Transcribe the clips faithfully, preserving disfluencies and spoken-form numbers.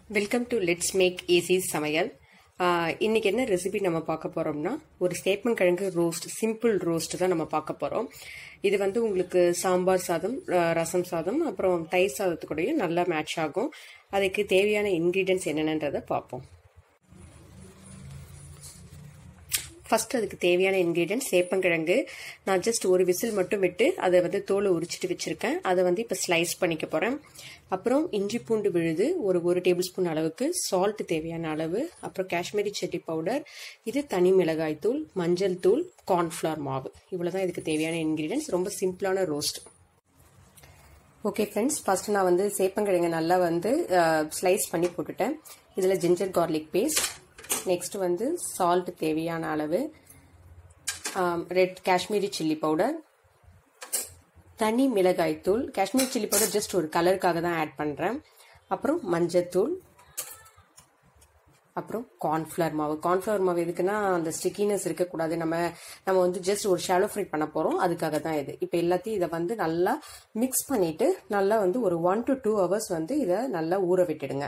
Welcome to let's make easy சமையல். இன்னைக்கு என்ன ரெசிபி நம்ம பார்க்க போறோம்னா, ஒரு சேப்பங்கிழங்கு ரோஸ்ட், சிம்பிள் ரோஸ்ட் தான் நம்ம பார்க்க போறோம். இது வந்து உங்களுக்கு சாம்பார் சாதம், ரசம் சாதம், அப்புறம் தயிர் சாதத்துக்கூடயும் நல்லா மேட்ச் ஆகும். அதுக்கு தேவையான இன்கிரீடியன்ஸ் என்னென்னன்றதை பார்ப்போம். ஃபர்ஸ்ட் அதுக்கு தேவையான இன்கிரீடியன்ஸ் சேப்பங்கிழங்கு. நான் ஜஸ்ட் ஒரு விசில் மட்டும் விட்டு அதை வந்து தோலை உரிச்சிட்டு வச்சிருக்கேன். அதை வந்து இப்போ ஸ்லைஸ் பண்ணிக்க போறேன். அப்புறம் இஞ்சி பூண்டு விழுது ஒரு ஒரு டேபிள் ஸ்பூன் அளவுக்கு, சால்ட் தேவையான அளவு, அப்புறம் காஷ்மீரி சில்லி பவுடர், இது தனி மிளகாய் தூள், மஞ்சள் தூள், கார்ன்ஃபிளவர் மாவு. இவ்வளவுதான் இதுக்கு தேவையான இன்கிரீடியன்ஸ். ரொம்ப சிம்பிளான ரோஸ்ட். ஓகே ஃப்ரெண்ட்ஸ், ஃபர்ஸ்ட் நான் வந்து சேப்பங்கிழங்கு நல்லா வந்து ஸ்லைஸ் பண்ணி போட்டுட்டேன். இதுல ஜிஞ்சர் கார்லிக் பேஸ்ட், நெக்ஸ்ட் வந்து சால்ட் தேவையான அளவு, ரெட் காஷ்மீரி சில்லி பவுடர், தனி மிளகாய் தூள். காஷ்மீரி சில்லி பவுடர் ஜஸ்ட் ஒரு கலருக்காக தான் ஆட் பண்றேன். அப்புறம் மஞ்சத்தூள், அப்புறம் கார்ன்ஃபிளவர் மாவு. கார்ன்ஃபிளவர் மாவு எதுக்குன்னா அந்த ஸ்டிக்கினஸ் இருக்கக்கூடாது. நம்ம நம்ம வந்து ஜஸ்ட் ஒரு ஷாலோ ஃப்ரை பண்ண போறோம், அதுக்காக தான் இது. இப்போ எல்லாத்தையும் இதை வந்து நல்லா மிக்ஸ் பண்ணிட்டு நல்லா வந்து ஒரு ஒன் டு டூ ஹவர்ஸ் வந்து இதை நல்லா ஊற விட்டுடுங்க.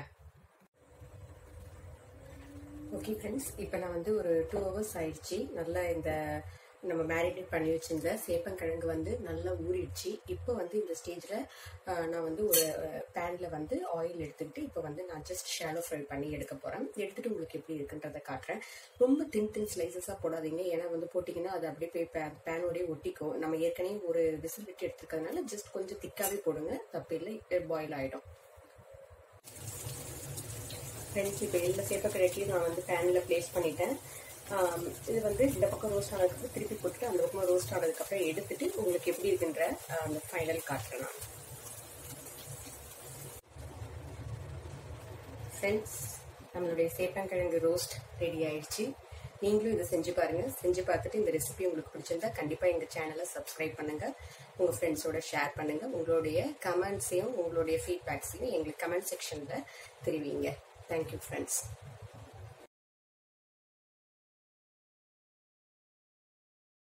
ஓகே ஃப்ரெண்ட்ஸ், இப்போ நான் வந்து ஒரு டூ ஹவர்ஸ் ஆயிடுச்சு. நல்லா இந்த நம்ம மேரினேட் பண்ணி வச்சிருந்த சேப்பங்கிழங்கு வந்து நல்லா ஊறிடுச்சு. இப்போ வந்து இந்த ஸ்டேஜில் நான் வந்து ஒரு பேனில் வந்து ஆயில் எடுத்துக்கிட்டு இப்போ வந்து நான் ஜஸ்ட் ஷாலோ ஃப்ரை பண்ணி எடுக்க போகிறேன். எடுத்துகிட்டு உங்களுக்கு எப்படி இருக்குன்றதை காட்டுறேன். ரொம்ப தின் தின் ஸ்லைசஸாக போடாதீங்க, ஏன்னா வந்து போட்டிங்கன்னா அது அப்படியே போய் பே பேனோடய ஒட்டிக்கும். நம்ம ஏற்கனவே ஒரு விசில் விட்டு எடுத்துக்கிறதுனால ஜஸ்ட் கொஞ்சம் திக்காகவே போடுங்க, தப்பு இல்லை, பாயில் ஆகிடும். ஃப்ரெண்ட்ஸ், இப்போ எல்லா சேப்பக்கிழங்கையும் நான் வந்து பேனில் பிளேஸ் பண்ணிட்டேன். இது வந்து இந்த பக்கம் ரோஸ்ட் ஆனதுக்கப்புறம் திருப்பி போட்டுட்டு அந்த பக்கம் ரோஸ்ட் ஆனதுக்கப்புறம் எடுத்துட்டு உங்களுக்கு எப்படி இருக்குன்ற அந்த ஃபைனல் காட்டுறேன் நான். ஃப்ரெண்ட்ஸ், நம்மளுடைய சேப்பங்கிழங்கு ரோஸ்ட் ரெடி ஆயிடுச்சு. நீங்களும் இதை செஞ்சு பாருங்க. செஞ்சு பார்த்துட்டு இந்த ரெசிபி உங்களுக்கு பிடிச்சிருந்தா கண்டிப்பா எங்க சேனலை சப்ஸ்கிரைப் பண்ணுங்க, உங்க ஃப்ரெண்ட்ஸோட ஷேர் பண்ணுங்க. உங்களுடைய கமெண்ட்ஸையும் உங்களுடைய ஃபீட்பேக்ஸையும் எங்களுக்கு கமெண்ட் செக்ஷன்ல தெரிவிங்க. Thank you friends.